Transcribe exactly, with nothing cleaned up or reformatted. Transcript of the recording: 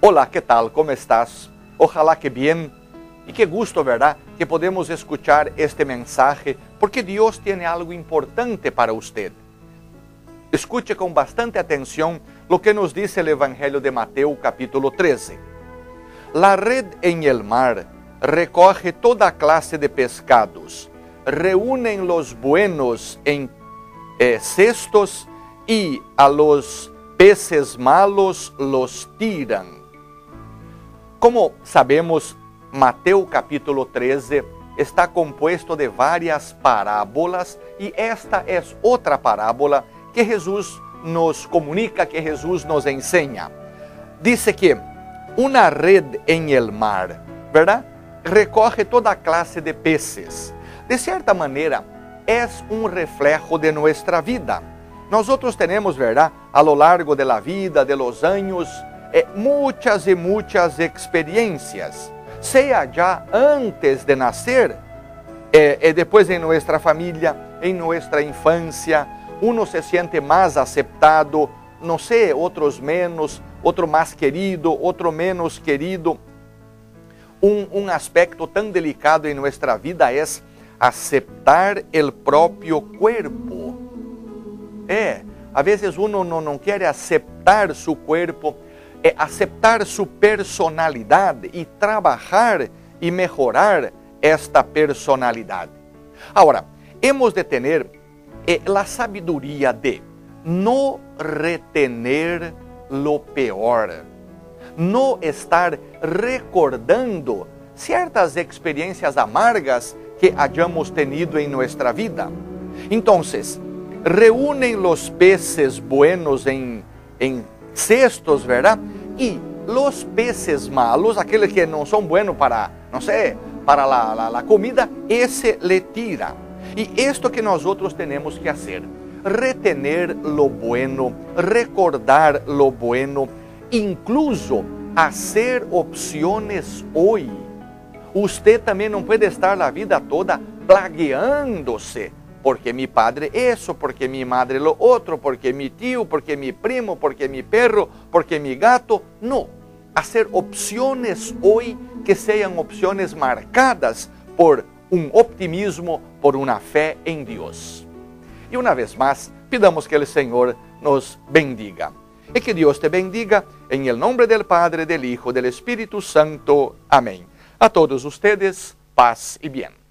Hola, ¿qué tal? ¿Cómo estás? Ojalá que bien. Y qué gusto, ¿verdad? Que podemos escuchar este mensaje, porque Dios tiene algo importante para usted. Escuche con bastante atención lo que nos dice el Evangelio de Mateo capítulo trece. La red en el mar recoge toda clase de pescados, reúnen los buenos en eh, cestos y a los peces malos los tiran. Como sabemos, Mateo capítulo trece está compuesto de varias parábolas y esta es otra parábola que Jesús nos comunica, que Jesús nos enseña. Dice que una red en el mar, ¿verdad? Recoge toda clase de peces. De cierta manera, es un reflejo de nuestra vida. Nosotros tenemos, ¿verdad? A lo largo de la vida, de los años, eh, muchas y muchas experiencias. Sea ya antes de nacer, eh, eh, después en nuestra familia, en nuestra infancia, uno se siente más aceptado, no sé, otros menos, otro más querido, otro menos querido. Un, un aspecto tan delicado en nuestra vida es aceptar el propio cuerpo. É, a vezes uno não, não quer aceitar seu corpo, é aceitar sua personalidade e trabalhar e melhorar esta personalidade. Agora, hemos de ter eh, a sabedoria de não retener lo peor, não estar recordando certas experiências amargas que hayamos tenido em nossa vida. Então, reúnen los peces buenos en, en cestos, ¿verdad? Y los peces malos, aquellos que no son buenos para, no sé, para la, la, la comida, ese le tira. Y esto que nosotros tenemos que hacer, retener lo bueno, recordar lo bueno, incluso hacer opciones hoy. Usted también no puede estar la vida toda plagueándose. Porque mi padre eso, porque mi madre lo otro, porque mi tío, porque mi primo, porque mi perro, porque mi gato. No, hacer opciones hoy que sean opciones marcadas por un optimismo, por una fe en Dios. Y una vez más, pidamos que el Señor nos bendiga. Y que Dios te bendiga en el nombre del Padre, del Hijo, del Espíritu Santo. Amén. A todos ustedes, paz y bien.